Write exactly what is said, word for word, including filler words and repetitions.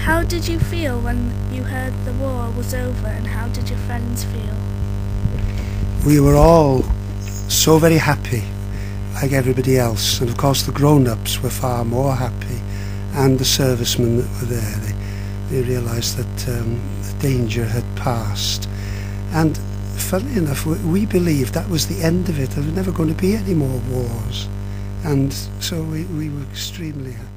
How did you feel when you heard the war was over, and how did your friends feel? We were all so very happy, like everybody else, and of course the grown-ups were far more happy, and the servicemen that were there, they, they realised that um, the danger had passed. And funnily enough, we, we believed that was the end of it. There was never going to be any more wars, and so we, we were extremely happy.